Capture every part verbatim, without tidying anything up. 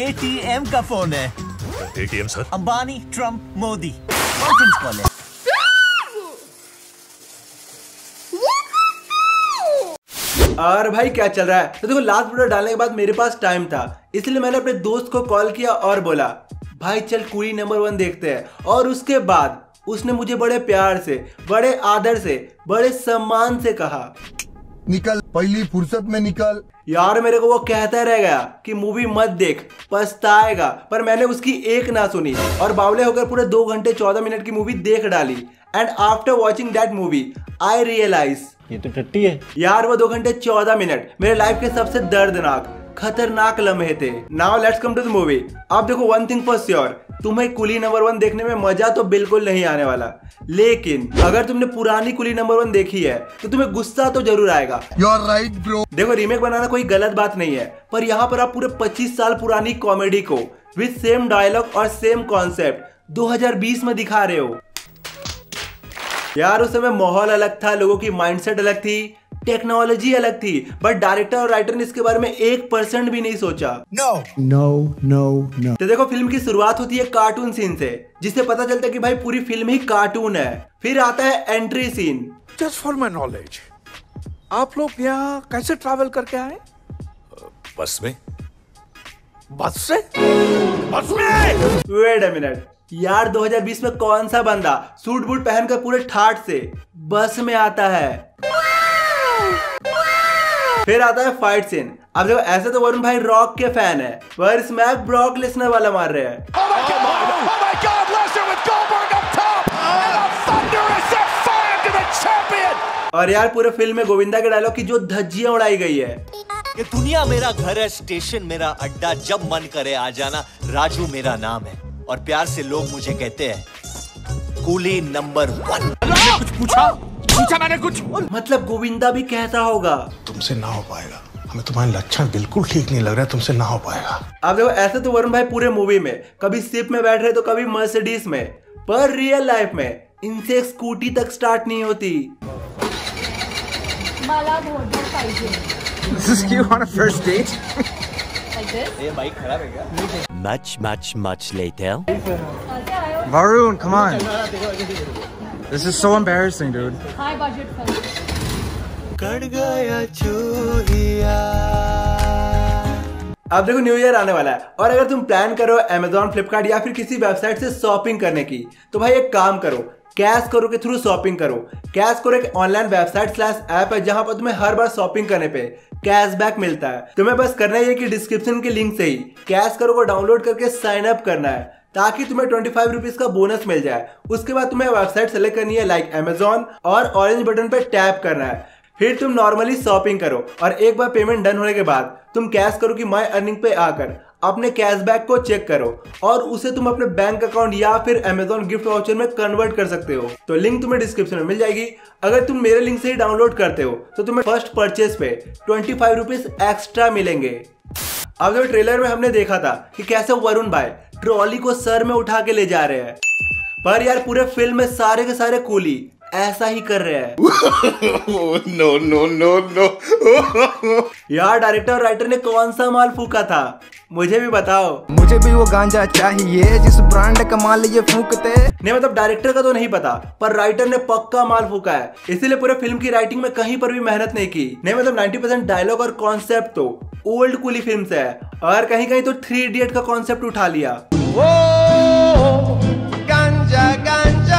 ATM का phone है। ATM sir? Ambani, Trump, Modi. Conference call है। और भाई क्या चल रहा है? तो देखो, लास्ट वीडियो डालने के बाद मेरे पास टाइम था, इसलिए मैंने अपने दोस्त को कॉल किया और बोला भाई चल कूली नंबर वन देखते हैं। और उसके बाद उसने मुझे बड़े प्यार से, बड़े आदर से, बड़े सम्मान से कहा निकल, पहली फुर्सत में निकल। यार मेरे को वो कहता रह गया कि मूवी मत देख, पछताएगा, पर मैंने उसकी एक ना सुनी और बावले होकर पूरे दो घंटे चौदह मिनट की मूवी देख डाली। And after watching that movie I realise ये तो टट्टी है यार। वो दो घंटे चौदह मिनट मेरे लाइफ के सबसे दर्दनाक, खतरनाक लम्हे थे। Now let's come to the movie. अब देखो, वन थिंग फॉर श्योर, तुम्हें कुली नंबर वन देखने में मजा तो बिल्कुल नहीं आने वाला, लेकिन अगर तुमने पुरानी कुली नंबर वन देखी है तो तुम्हें गुस्सा तो जरूर आएगा। You are right bro. देखो, रीमेक बनाना कोई गलत बात नहीं है, पर यहाँ पर आप पूरे पच्चीस साल पुरानी कॉमेडी को विद सेम डायलॉग और सेम कॉन्सेप्ट दो हज़ार बीस में दिखा रहे हो। यार उस समय माहौल अलग था, लोगों की माइंडसेट अलग थी, टेक्नोलॉजी अलग थी, बट डायरेक्टर और राइटर ने इसके बारे में एक परसेंट भी नहीं सोचा। No no no no. तो देखो, फिल्म की शुरुआत होती है कार्टून सीन से, जिससे पता चलता है कि भाई पूरी फिल्म ही कार्टून है। फिर आता है entry scene. Just for my knowledge, आप लोग यहाँ कैसे ट्रैवल करके आए? बस में। बस से? बस में? वेट अ मिनट यार, दो हज़ार बीस में कौन सा बंदा सूट बूट पहनकर पूरे ठाट से बस में आता है? फिर आता है फाइट सीन। अब देखो, ऐसे तो वरुण भाई रॉक के फैन है, पर स्मैक ब्रॉक लेसनर वाला मार रहे हैं। और यार पूरे फिल्म में गोविंदा के डायलॉग की जो धज्जियां उड़ाई गई है। ये दुनिया मेरा घर है, स्टेशन मेरा अड्डा, जब मन करे आ जाना, राजू मेरा नाम है और प्यार से लोग मुझे कहते हैं कूली नंबर वन। कुछ पूछा? पूछा मैंने कुछ? मतलब गोविंदा भी कहता होगा तुमसे ना हो पाएगा, हमें तुम्हारे लक्षण बिल्कुल ठीक नहीं लग रहा है, तुमसे ना हो पाएगा। अब देखो, ऐसे तो वरुण भाई पूरे मूवी में कभी शिप में बैठ रहे तो कभी मर्सिडीज में, पर रियल लाइफ में इनसे एक स्कूटी तक स्टार्ट नहीं होती। मला भोजन पाहिजे। This is you on a first date? Like this? ये बाइक खराब है क्या? Much much much later. Varun, come on. This is so embarrassing, dude. High budget film. Cut गया चूहिया। अब देखो, न्यू ईयर आने वाला है और अगर तुम प्लान करो अमेजॉन, फ्लिपकार्ट या फिर किसी वेबसाइट से शॉपिंग करने की, तो भाई एक काम करो, कैश करो के थ्रू शॉपिंग करो। कैश करो एक ऑनलाइन वेबसाइट स्लैश ऐप है, जहां पर तुम्हें हर बार शॉपिंग करने पे कैशबैक मिलता है। तुम्हें बस करना ही है कि डिस्क्रिप्शन के लिंक से ही कैश करो को डाउनलोड करके साइन अप करना है, ताकि तुम्हें ट्वेंटी फाइव रुपीज का बोनस मिल जाए। उसके बाद तुम्हें वेबसाइट सेलेक्ट करनी है लाइक अमेजॉन और ऑरेंज बटन पे टैप करना है। फिर तुम नॉर्मली शॉपिंग करो और एक बार पेमेंट डन होने के बाद तुम कैश करो कि माई अर्निंग पे आकर अपने कैशबैक को चेक करो और उसे तुम अपने बैंक अकाउंट या फिर अमेजॉन गिफ्ट वाउचर में कन्वर्ट कर सकते हो। तो लिंक तुम्हें डिस्क्रिप्शन में मिल जाएगी। अगर तुम मेरे लिंक से ही डाउनलोड करते हो तो तुम्हें फर्स्ट परचेज पे ट्वेंटी फाइव रुपीज एक्स्ट्रा मिलेंगे। अब जो ट्रेलर में हमने देखा था कि कैसे वरुण भाई ट्रॉली को सर में उठा के ले जा रहे हैं, पर यार पूरे फिल्म में सारे के सारे कूली ऐसा ही कर रहे हैं। No no no no. यार डायरेक्टर और राइटर ने कौन सा माल फूका था, मुझे भी बताओ। मुझे भी वो गांजा चाहिए जिस ब्रांड का माल ये फूकते। नहीं मतलब डायरेक्टर का तो नहीं पता, पर राइटर ने पक्का माल फूका है, इसीलिए पूरे फिल्म की राइटिंग में कहीं पर भी मेहनत नहीं की। नहीं मतलब नाइंटी परसेंट डायलॉग और कॉन्सेप्ट तो ओल्ड कूली फिल्म से है और कहीं कहीं तो थ्री इडियट का कॉन्सेप्ट उठा लिया। ओ गांजा गांजा।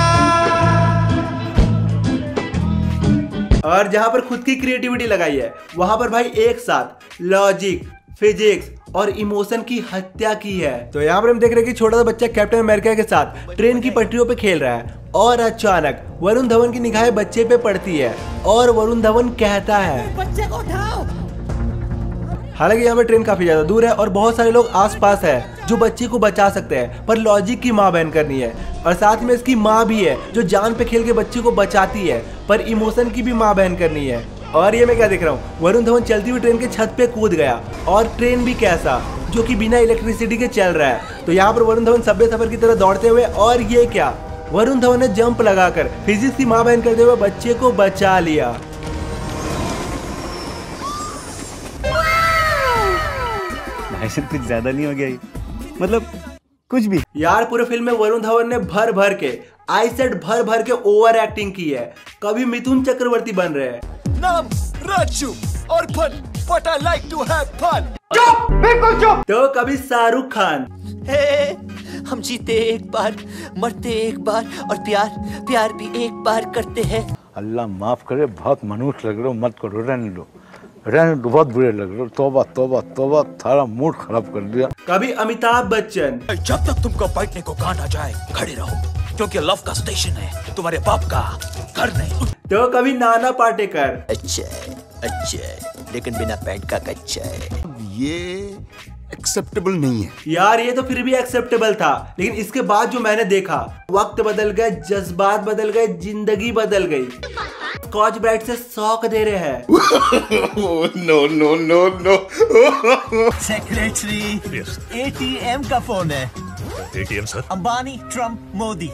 और जहां पर खुद की क्रिएटिविटी लगाई है, वहां पर भाई एक साथ लॉजिक, फिजिक्स और इमोशन की हत्या की है। तो यहाँ पर हम देख रहे हैं कि छोटा सा बच्चा कैप्टन अमेरिका के साथ ट्रेन की पटरियों पे खेल रहा है और अचानक वरुण धवन की निगाहें बच्चे पे पड़ती है और वरुण धवन कहता है बच्चे को उठाओ। हालांकि यहाँ पे ट्रेन काफी ज्यादा दूर है और बहुत सारे लोग आसपास है जो बच्चे को बचा सकते हैं, पर लॉजिक की माँ बहन करनी है और साथ में इसकी माँ भी है जो जान पे खेल के बच्चे को बचाती है, पर इमोशन की भी माँ बहन करनी है। और ये मैं क्या देख रहा हूँ, वरुण धवन चलती हुई ट्रेन के छत पे कूद गया और ट्रेन भी कैसा, जो कि बिना इलेक्ट्रिसिटी के चल रहा है। तो यहाँ पर वरुण धवन सब्वे सफर की तरह दौड़ते हुए, और ये क्या, वरुण धवन ने जंप लगाकर फिजिक्स की माँ बहन करते हुए बच्चे को बचा लिया। ऐसे कुछ ज्यादा नहीं हो गया? मतलब कुछ भी। यार पूरे फिल्म में वरुण धवन ने भर भर के आई सेड भर भर के ओवर एक्टिंग की है, कभी मिथुन चक्रवर्ती बन रहे हैं। नाम राजू और fun, but I like to have fun. चुप, बिल्कुल चुप। तो कभी शाहरुख खान। हे, हम जीते एक बार, मरते एक बार, और प्यार प्यार भी एक बार करते हैं। अल्लाह माफ करे, बहुत मनुष्य लग रहे हो, मत करो, रहने लो रहने दो, बहुत बुरे लग रहे हो। तौबा तौबा तौबा, थारा मूड खराब कर दिया। कभी अमिताभ बच्चन। जब तक तुमको बैठने को कहा ना जाए खड़े रहो, क्योंकि लव का स्टेशन है, तुम्हारे बाप का घर नहीं। तो कभी नाना पाटेकर। अच्छा है, अच्छा है, लेकिन बिना पैंट का कच्चा है। ये एक्सेप्टेबल नहीं है यार, ये तो फिर भी एक्सेप्टेबल था, लेकिन इसके बाद जो मैंने देखा, वक्त बदल गए, जज्बात बदल गए, जिंदगी बदल गई। स्कॉच ब्राइट से शौक दे रहे हैं। No no no no. Secretary, ATM का फोन है। ATM sir? Ambani, Trump, Modi.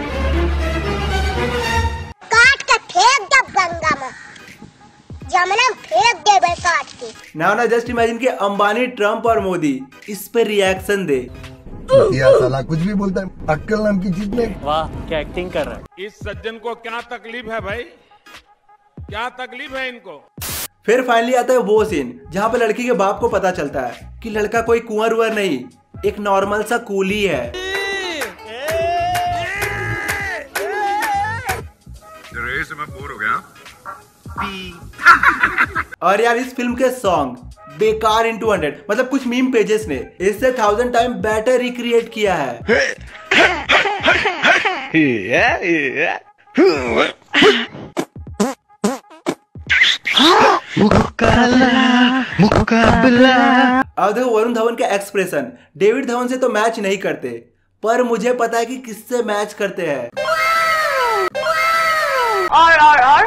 काट के फेंक दे गंगा में, जमुना फेंक दे बे काट के। नाउ ना जस्ट इमेजिन के अंबानी, ट्रम्प और मोदी इस पे रिएक्शन दे। यार साला कुछ भी बोलता है, अक्कल नाम की चीज नहीं। वाह क्या एक्टिंग कर रहा है। इस सज्जन को क्या तकलीफ है भाई, क्या तकलीफ है इनको। फिर फाइनली आता है वो सीन जहाँ पे लड़की के बाप को पता चलता है कि लड़का कोई कुंवर वुंवर नहीं, एक नॉर्मल सा कूली है। रेस में बोर हो गया। और यार इस फिल्म के सॉन्ग बेकार इन टू हंड्रेड, मतलब कुछ मीम पेजेस ने इससे थाउजेंड टाइम बेटर रिक्रिएट किया है। अब देखो वरुण धवन का एक्सप्रेशन डेविड धवन से तो मैच नहीं करते, पर मुझे पता है कि किससे मैच करते हैं। और, और, और?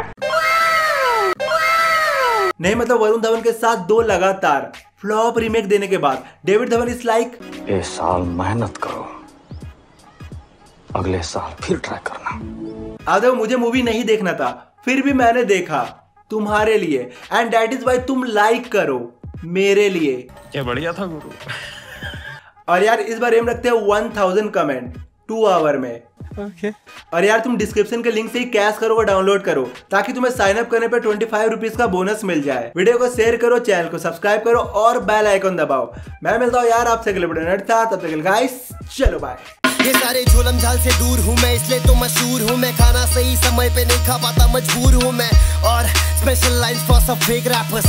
नहीं मतलब वरुण धवन के साथ दो लगातार फ्लॉप रीमेक देने के बाद डेविड धवन इस लाइक, इस साल मेहनत करो, अगले साल फिर ट्राई करना। अब देखो मुझे मूवी नहीं देखना था, फिर भी मैंने देखा तुम्हारे लिए, एंड दैट इज वाई तुम लाइक करो मेरे लिए। क्या बढ़िया था गुरु। और यार इस बार एम रखते हैं one thousand comment two hour में। okay. और यार तुम डिस्क्रिप्शन के लिंक से ही कैश करो और डाउनलोड करो, ताकि तुम्हें साइन अप करने पे ट्वेंटी फाइव रुपीज का बोनस मिल जाए। वीडियो को शेयर करो, चैनल को सब्सक्राइब करो और बेल आइकन दबाओ। मैं मिलता हूँ यार आपसे अगले वीडियो में, तब तक गाइस चलो बाय। ये सारे झोलम झाल से दूर हूँ मैं, इसलिए तो मशहूर हूँ मैं। खाना सही समय पे नहीं खा पाता, मजबूर हूँ मैं। और स्पेशल लाइन्स फॉर सब फेक रैपर्स।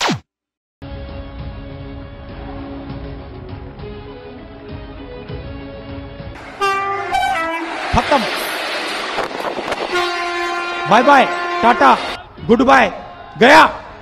खत्म, bye bye, tata, goodbye, गया।